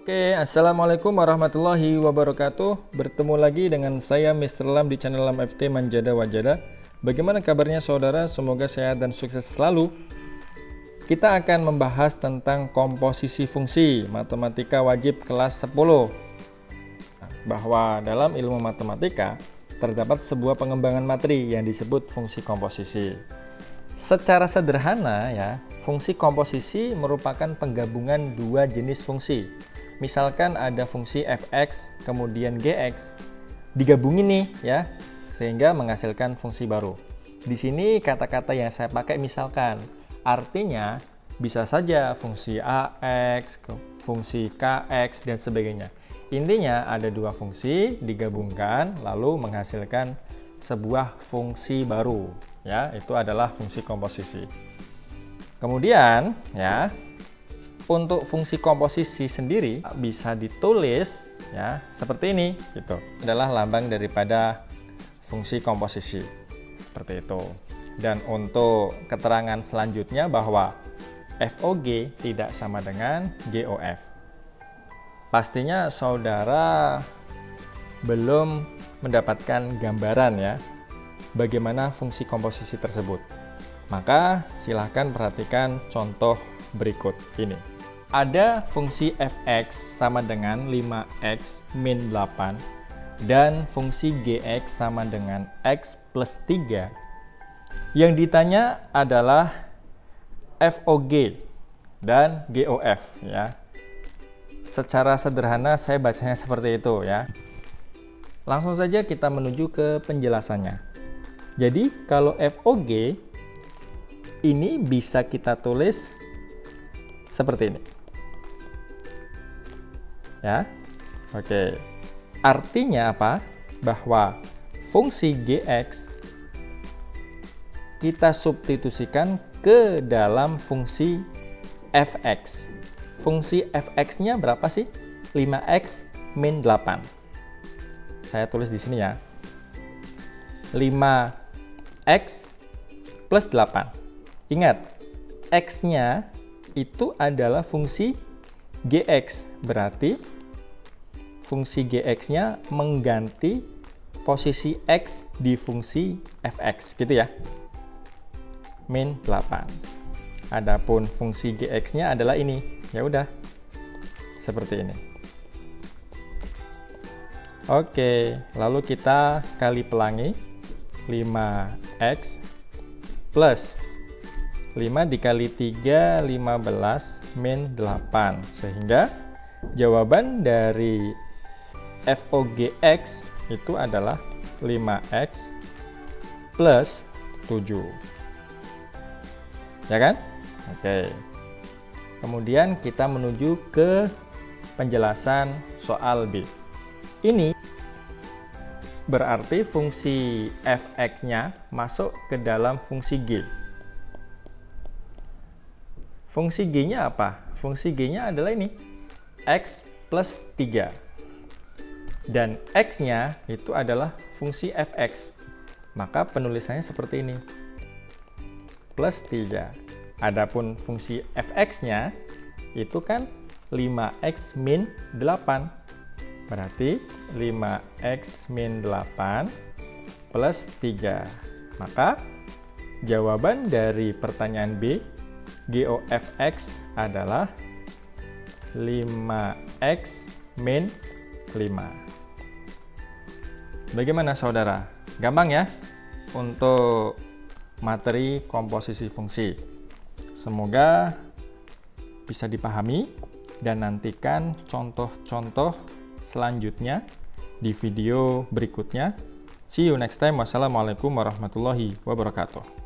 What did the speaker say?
Oke, assalamualaikum warahmatullahi wabarakatuh. Bertemu lagi dengan saya Mr. Lam di channel Lam FT Manjada Wajada. Bagaimana kabarnya saudara? Semoga sehat dan sukses selalu. Kita akan membahas tentang komposisi fungsi matematika wajib kelas 10. Bahwa dalam ilmu matematika terdapat sebuah pengembangan materi yang disebut fungsi komposisi. Secara sederhana ya, fungsi komposisi merupakan penggabungan dua jenis fungsi. Misalkan ada fungsi fx kemudian gx, digabungin nih ya, sehingga menghasilkan fungsi baru. Di sini kata-kata yang saya pakai misalkan, artinya bisa saja fungsi ax, fungsi kx dan sebagainya. Intinya ada dua fungsi digabungkan lalu menghasilkan sebuah fungsi baru, ya, itu adalah fungsi komposisi. Kemudian ya, untuk fungsi komposisi sendiri bisa ditulis ya seperti ini gitu. Adalah lambang daripada fungsi komposisi. Seperti itu. Dan untuk keterangan selanjutnya bahwa FOG tidak sama dengan GOF. Pastinya saudara belum mendapatkan gambaran ya bagaimana fungsi komposisi tersebut. Maka silahkan perhatikan contoh berikut ini. Ada fungsi fx sama dengan 5x min 8 dan fungsi gx sama dengan x plus 3. Yang ditanya adalah FOG dan GOF ya. Secara sederhana saya bacanya seperti itu ya. Langsung saja kita menuju ke penjelasannya. Jadi kalau FOG ini bisa kita tulis seperti ini. Ya. Oke. Artinya apa? Bahwa fungsi gx kita substitusikan ke dalam fungsi fx. Fungsi fx-nya berapa sih? 5x min 8. Saya tulis di sini ya. 5x plus 8. Ingat, x-nya itu adalah fungsi gx. Berarti fungsi gx-nya mengganti posisi x di fungsi fx, gitu ya. Min 8. Adapun fungsi gx-nya adalah ini. Ya udah. Seperti ini. Oke, lalu kita kali pelangi 5x plus 5 dikali 3, 15 min 8. Sehingga jawaban dari FOGX itu adalah 5x plus 7. Ya kan? Oke. Kemudian kita menuju ke penjelasan soal B. Ini berarti fungsi fx-nya masuk ke dalam fungsi g. Fungsi g-nya apa? Fungsi g-nya adalah ini, x plus 3. Dan x-nya itu adalah fungsi fx. Maka penulisannya seperti ini, plus 3. Adapun fungsi fx-nya itu kan 5x min 8. Berarti 5x min 8 plus 3. Maka jawaban dari pertanyaan B, GOFX adalah 5x min 5. Bagaimana saudara? Gampang ya untuk materi komposisi fungsi. Semoga bisa dipahami dan nantikan contoh-contoh selanjutnya di video berikutnya. See you next time. Wassalamualaikum warahmatullahi wabarakatuh.